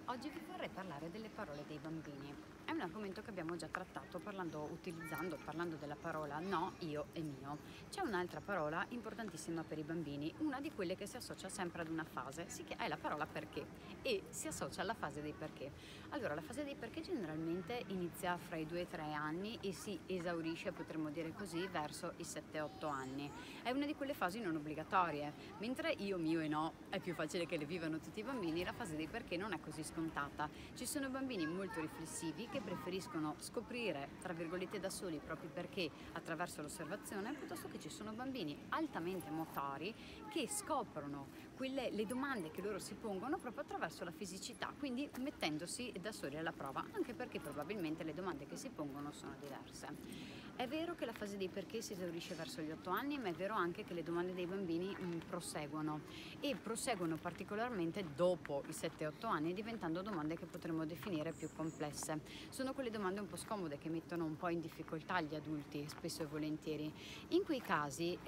Oggi vi vorrei parlare delle parole dei bambini. È un argomento che abbiamo già trattato parlando della parola no, io e mio. C'è un'altra parola importantissima per i bambini, una di quelle che si associa sempre ad una fase, è la parola perché e si associa alla fase dei perché. Allora, la fase dei perché generalmente inizia fra i 2 e i 3 anni e si esaurisce, potremmo dire così, verso i 7-8 anni. È una di quelle fasi non obbligatorie, mentre io, mio e no è più facile che le vivano tutti i bambini, la fase dei perché non è così scontata. Ci sono bambini molto riflessivi che preferiscono scoprire, tra virgolette, da soli i propri perché attraverso l'osservazione, piuttosto che ci sono bambini altamente motori che scoprono le domande che loro si pongono proprio attraverso la fisicità, quindi mettendosi da soli alla prova, anche perché probabilmente le domande che si pongono sono diverse. È vero che la fase dei perché si esaurisce verso gli 8 anni, ma è vero anche che le domande dei bambini proseguono particolarmente dopo i 7-8 anni, diventando domande che potremmo definire più complesse. Sono quelle domande un po' scomode che mettono un po' in difficoltà gli adulti, spesso e volentieri. In quei casi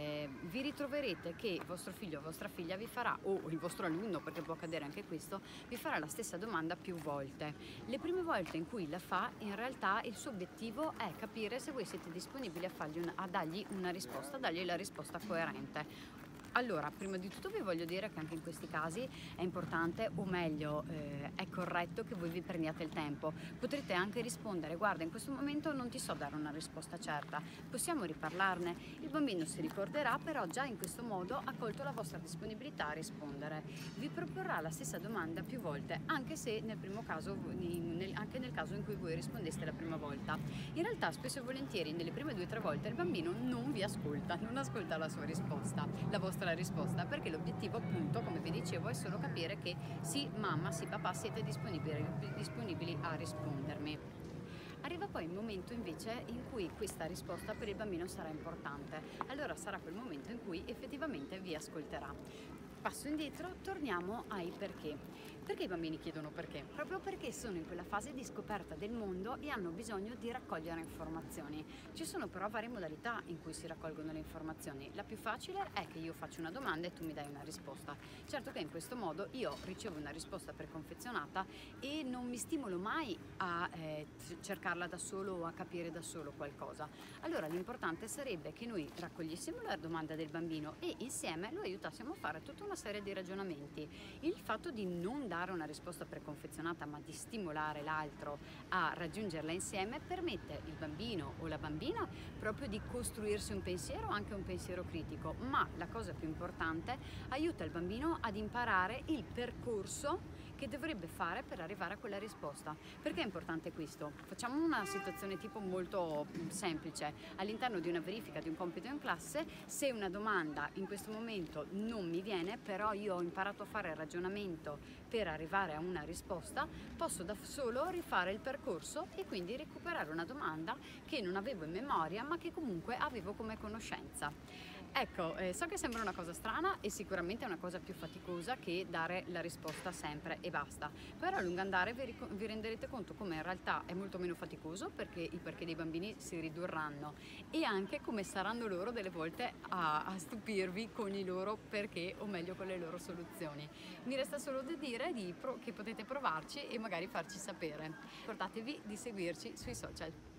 vi ritroverete che vostro figlio o vostra figlia vi farà, o il vostro alunno, perché può accadere anche questo, vi farà la stessa domanda più volte. Le prime volte in cui la fa, in realtà il suo obiettivo è capire se voi siete disponibili a dargli una risposta, a dargli la risposta coerente. Allora, prima di tutto vi voglio dire che anche in questi casi è importante, o meglio, è corretto che voi vi prendiate il tempo. Potrete anche rispondere: guarda, in questo momento non ti so dare una risposta certa, possiamo riparlarne? Il bambino si ricorderà, però già in questo modo ha colto la vostra disponibilità a rispondere. Vi proporrà la stessa domanda più volte, anche se nel primo caso, anche nel caso in cui voi rispondeste la prima volta. In realtà, spesso e volentieri, nelle prime 2 o 3 volte il bambino non vi ascolta, non ascolta la sua risposta, la vostra risposta, perché l'obiettivo, appunto, come vi dicevo, è solo capire che sì mamma, sì papà, siete disponibili a rispondermi. Arriva poi il momento invece in cui questa risposta per il bambino sarà importante, allora sarà quel momento in cui effettivamente vi ascolterà. Passo indietro, torniamo ai perché. Perché i bambini chiedono perché? Proprio perché sono in quella fase di scoperta del mondo e hanno bisogno di raccogliere informazioni. Ci sono però varie modalità in cui si raccolgono le informazioni. La più facile è che io faccio una domanda e tu mi dai una risposta. Certo che in questo modo io ricevo una risposta preconfezionata e non mi stimolo mai a cercarla da solo o a capire da solo qualcosa. Allora l'importante sarebbe che noi raccogliessimo la domanda del bambino e insieme lo aiutassimo a fare tutta una serie di ragionamenti. Il fatto di non dare una risposta preconfezionata ma di stimolare l'altro a raggiungerla insieme permette il bambino o la bambina proprio di costruirsi un pensiero, anche un pensiero critico, ma la cosa più importante, aiuta il bambino ad imparare il percorso che dovrebbe fare per arrivare a quella risposta. Perché è importante questo? Facciamo una situazione tipo molto semplice. All'interno di una verifica di un compito in classe, se una domanda in questo momento non mi viene, però io ho imparato a fare il ragionamento per arrivare a una risposta, posso da solo rifare il percorso e quindi recuperare una domanda che non avevo in memoria ma che comunque avevo come conoscenza. Ecco, so che sembra una cosa strana e sicuramente è una cosa più faticosa che dare la risposta sempre e basta, però a lungo andare vi renderete conto come in realtà è molto meno faticoso, perché i perché dei bambini si ridurranno e anche come saranno loro delle volte a stupirvi con i loro perché, o meglio con le loro soluzioni. Mi resta solo da dire che potete provarci e magari farci sapere. Ricordatevi di seguirci sui social.